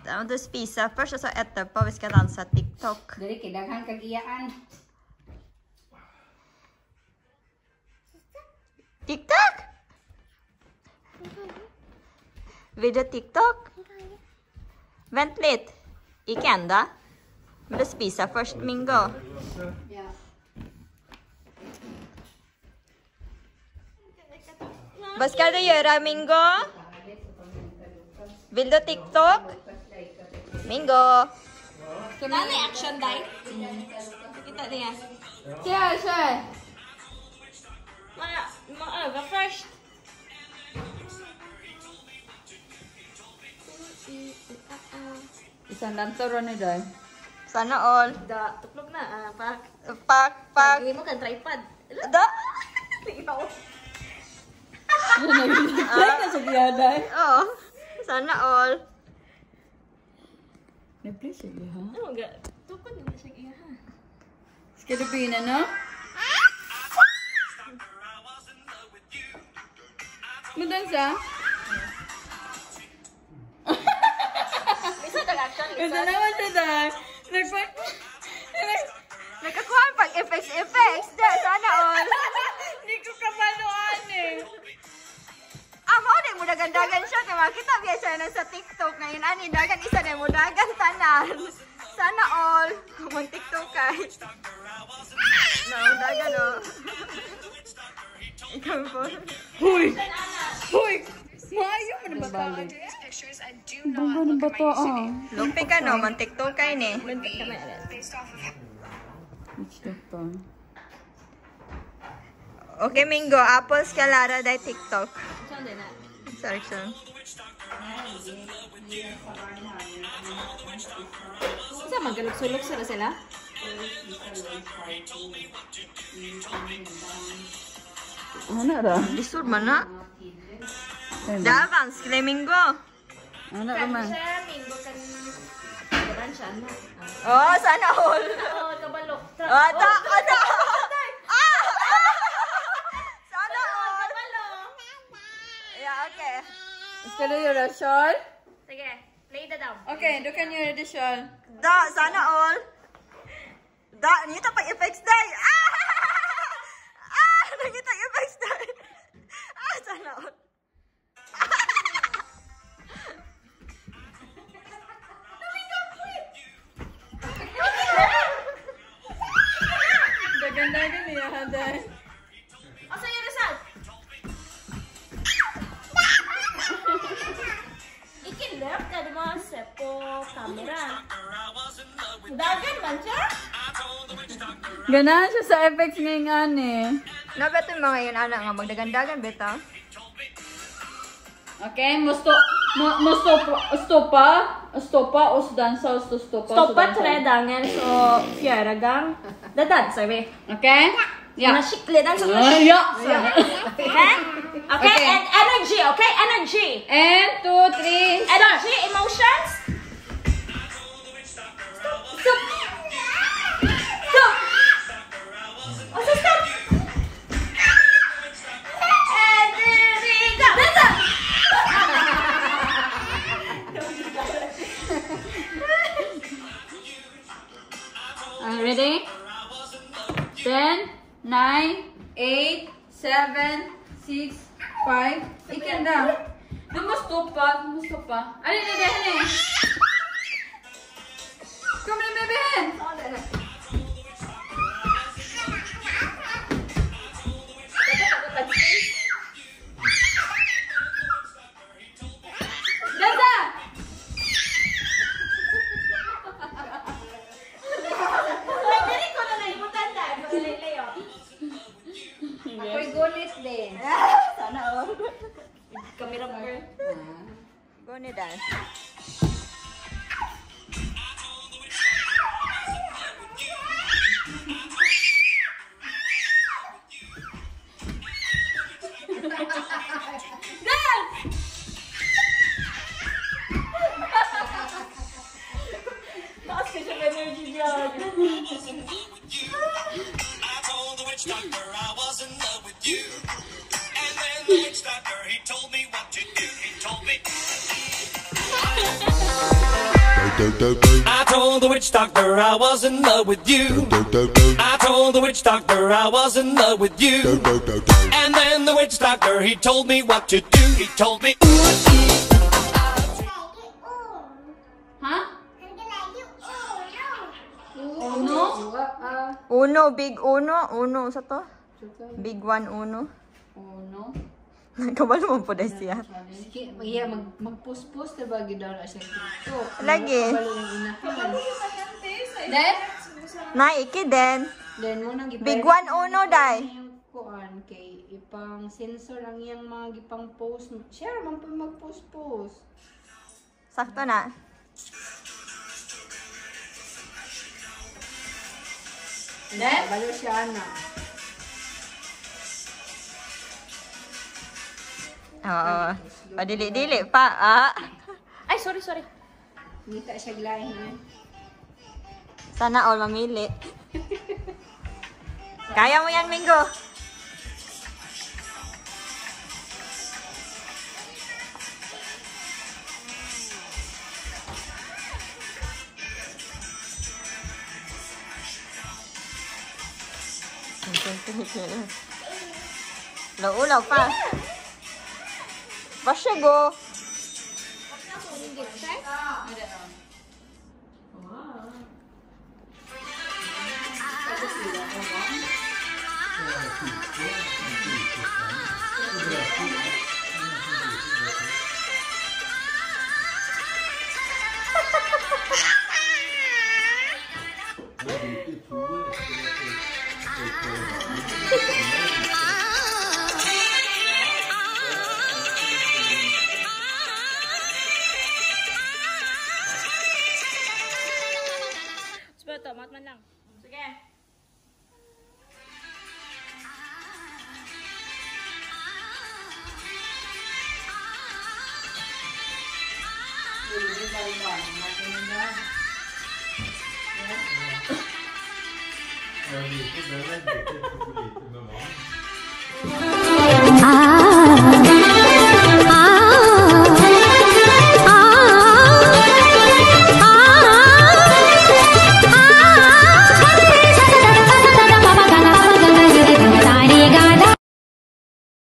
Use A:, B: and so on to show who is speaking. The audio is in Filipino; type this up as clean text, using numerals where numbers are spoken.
A: Du spiser først, og så etterpå vi skal danse TikTok.
B: Dali, kailangan kag-iyaan.
A: TikTok? Video TikTok? Vent litt. Ikke enda. Men du spiser først, Mingo.
B: Ja.
A: Hva skal du gjøre, Mingo? Vil du TikTok? Mingo!
C: Ano yung action dahil? Kita niya.
B: Siya.
C: Go first.
B: Isang dancer ron ni Day.
A: Sana all.
C: Tuklog na.
A: Pak.
C: Gawin mo kang tripod.
A: Da?
B: Ay, nasa biyaday.
A: Oo. Sana all.
B: Nag-play siya biya, ha?
C: Ano ga? Tukod na siya iya ha.
B: Skilipina, no? Madansa?
C: Bisa ka action.
B: Gusto naman siya, Day.
A: Nagkakuha pag effects. Da, sana all.
B: Hindi ko kabaluan eh.
A: Mo din mo dagan-dagan siya. Kaya makita biya siya na sa TikTok. Ngayon, ani, dagan isa na mo dagan tanan. Sana all. Kung TikTok kay. No, dagan o. Ikaw po.
B: Huy! Maayo mo na ba tayo? Bamba ng bato, ah.
A: Lumpi ka no, man TikTok kay ni.
B: TikTok.
A: Okay, Mingo. Apples ka Lara day TikTok. Sorry.
C: Sa magkalok-sulok sila?
B: Ano ra?
A: Lisod man na. Davans, kay Mingo.
B: Ano ra man?
C: Siya, Mingo kan... Karan siya na.
A: Oh, sana all.
C: Oo, kabalok.
A: Ada. Sana all.
C: Kabalok.
A: Yeah, okay.
B: Gusto na yung Rashol?
C: Sige, play the down.
B: Okay, dukan yung Rashol.
A: Da, sana all. Da, nito pa effects day. Nakita effects day. Sana all.
B: Dagan-dagan niya, Haday.
C: Asa yung result? Ikilap ka naman sa camera. Dagan man siya?
B: Ganahan siya sa effects ngayon eh.
A: Nabeto yung mga yun, anak nga, magdagandagan, beta.
B: Okay, stopa, os dansa, os stopa.
C: Stoppa tre dagen så fjärde gang. Det dansar vi.
B: Okay?
C: Ja.
B: Ja.
C: Skikkelig dans.
B: Ja.
C: Okay? Okay, and energy, okay? Energy.
B: 1, 2, 3.
C: Energy, emotions. Stop. Och så stopp. And we go. Dansa.
B: Ready? 10, 9, 8, 7, 6, 5. Ikan daw. Dumustopa. Alin na dehen eh. Kom na beben. Dansa!
C: Dali ko na naimutan na. Leo.
B: Ako'y gulit din.
A: Sana all.
C: Camera girl.
A: Go ni dance.
C: Taas ka siyang energy dyan.
D: I told the witch doctor I was in love with you. And then the witch doctor, he told me what to do. He told me I told the witch doctor I was in love with you. I told the witch doctor I was in love with you. And then the witch doctor, he told me what to do. He told me,
C: Ha? Uno?
A: Uno, big uno. Uno sa to? Big one uno.
C: Uno?
A: Kabalo mo po dahil siya.
C: Sige, mag-post-post na ba gidala siya dito?
A: Lagi.
C: Kabalo yung inahan. Then?
A: Naiki din.
C: Then mo nang
A: Big one uno, day.
C: Yung kuan kay ipang sensor ang iyang mga gipang post. Share man po mag-post-post.
A: Sakto na.
C: Then? Kabalo siya na.
A: Oo. Padili-dili pa. Ah.
C: Ay, sorry. Nita siya glahin na.
A: Sana all mamili. Kaya mo yan, Minggo. Ulaw pa. Basya go.
C: Ito, matman lang. Sige.
E: Ja, lite, det är väldigt populärt med mat.